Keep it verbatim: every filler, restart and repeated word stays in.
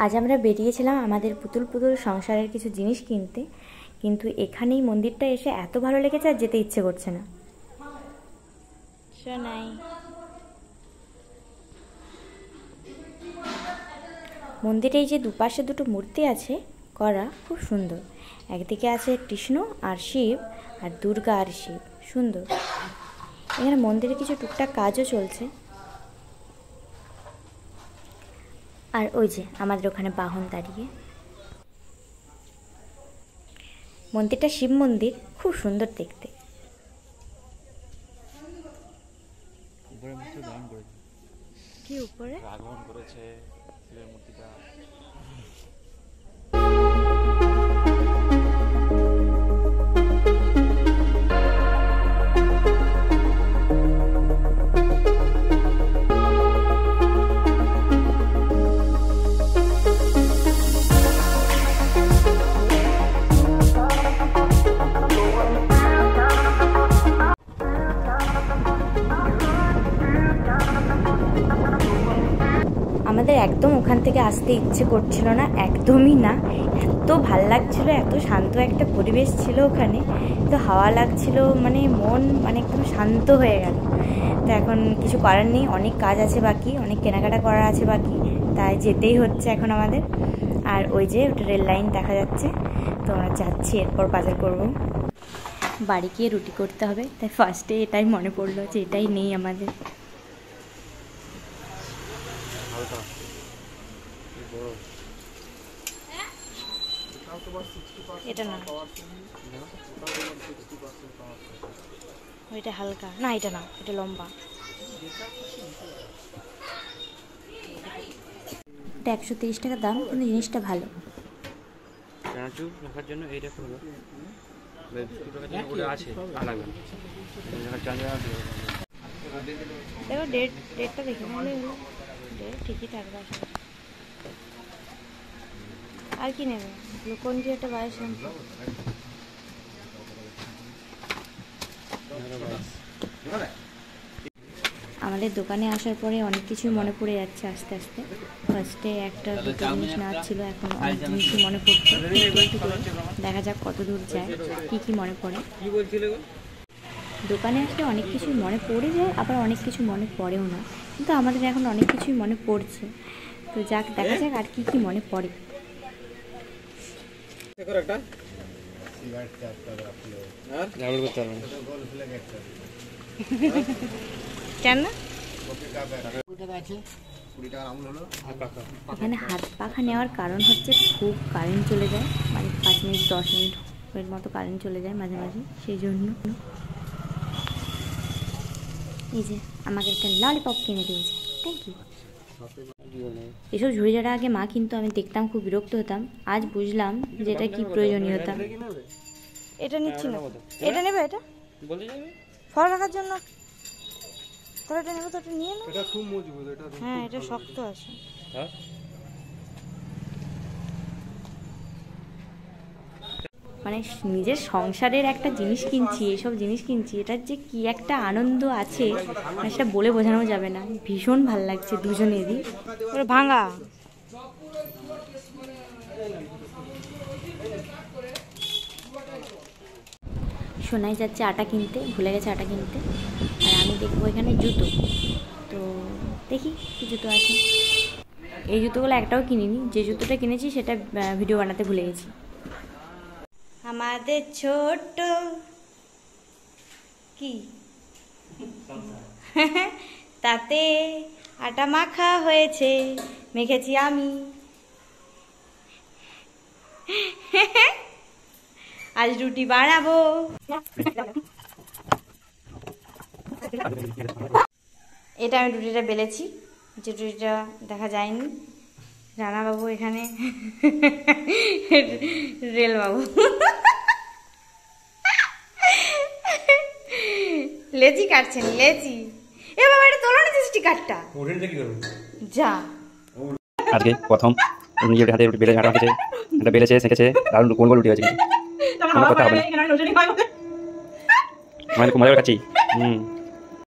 আজ আমরা বেরিয়েছিলাম আমাদের পুতুল পুতুল সংসারের কিছু জিনিস কিনতে, কিন্তু এখানেই মন্দিরটা এসে এত ভালো লেগেছে আর যেতে ইচ্ছে করছে না। শোনাই মন্দিরে এই যে দুপাশে দুটো মূর্তি আছে করা, খুব সুন্দর। একদিকে আছে কৃষ্ণ আর শিব, আর দুর্গা আর শিব, সুন্দর। এখানে মন্দিরে কিছু টুকটাক কাজও চলছে। আর ওই যে আমাদের ওখানে বাহন দাঁড়িয়ে। মন্দিরটা শিব মন্দির, খুব সুন্দর দেখতে। কি উপরে আগমন করেছে শিবের মূর্তিটা। আমাদের একদম ওখান থেকে আসতে ইচ্ছে করছিল না, একদমই না। এত ভাল লাগছিল, এত শান্ত একটা পরিবেশ ছিল ওখানে, তো হাওয়া লাগছিল, মানে মন মানে একদম শান্ত হয়ে গেল। তো এখন কিছু করার নেই, অনেক কাজ আছে বাকি, অনেক কেনাকাটা করার আছে বাকি, তাই যেতেই হচ্ছে এখন আমাদের। আর ওই যে ওটা রেল লাইন দেখা যাচ্ছে, তো আমরা যাচ্ছি, এরপর বাজার করব, বাড়ি গিয়ে রুটি করতে হবে। তাই ফার্স্টে এটাই মনে পড়লো যে এটাই নেই আমাদের। এটা না, ওইটা হালকা না, এটা না, এটা লম্বা। এটা একশো তিরিশ টাকা দাম, কিন্তু জিনিসটা ভালো। রাখার জন্য এইটা হলো আছে আলাদা। দেখো ডেট, ডেটটা দেখে নিলে হলো, ডেট ঠিকই থাকবে আসলে। আর কি নেবে? গ্লুকন ডি একটা বাইশ। আমাদের দোকানে আসার পরে অনেক কিছুই মনে পড়ে যাচ্ছে আস্তে আস্তে। ফার্স্টে একটা দুটো জিনিস নেওয়ার ছিল, এখন অনেক জিনিসই মনে পড়ছে। দেখা যাক কত দূর যায়, কি কি মনে পড়ে। দোকানে আসলে অনেক কিছুই মনে পড়ে যায়, আবার অনেক কিছু মনে পড়েও না, কিন্তু আমাদের এখন অনেক কিছুই মনে পড়ছে। তো যাক, দেখা যাক আর কি কি মনে পড়ে। কেন এখানে হাত পাখা নেওয়ার কারণ হচ্ছে খুব কারেন্ট চলে যায়, মানে পাঁচ মিনিট দশ মিনিট মতো কারেন্ট চলে যায় মাঝে মাঝে, সেই জন্য। এই যে আমাকে একটা ললিপপ কিনে দিয়েছে, থ্যাংক ইউ। এসব ঝুড়ি ঝাড়া আগে মা কিন্তু আমি দেখতাম, খুব বিরক্ত হতাম। আজ বুঝলাম যে এটা কি প্রয়োজনীয়তা। এটা নিচ্ছি না, এটা নেবে, এটা ফল রাখার জন্য। তবে এটা নেবে, তো এটা নিয়ে নাও। এটা খুব মজবুত, এটা হ্যাঁ, এটা শক্ত আছে। হ্যাঁ, মানে নিজের সংসারের একটা জিনিস কিনছি, এসব জিনিস কিনছি, এটার যে কি একটা আনন্দ আছে সেটা বলে বোঝানো যাবে না। ভীষণ ভাল লাগছে দুজনেরই। ওটা ভাঙা। শোনাই যাচ্ছে আটা কিনতে, ভুলে গেছে আটা কিনতে। আর আমি দেখবো এখানে জুতো, তো দেখি কি জুতো আছে। এই জুতোগুলো একটাও কিনিনি, যে জুতোটা কিনেছি সেটা ভিডিও বানাতে ভুলে গেছি। আমাদের ছোট্ট কি তাতে আটা মাখা হয়েছে, মেখেছি আমি। আজ রুটি বানাবো। এটা আমি রুটিটা বেলেছি, যে রুটিটা দেখা যায়নি। রানা বাবু এখানে, রেল বাবু লেজি কাটছেন, লেজি। এ বাবা, এটা তোলো না স্টিকারটা, যা। আজকে প্রথম নিজের হাতে রুটি বেলে ঝাড়া হয়েছে, এটা বেলেছে, সেঁকেছে, দারুণ গোল গোল রুটি হয়েছে। কোনো কথা হবে না, আমার খুব মজা কাছি। হুম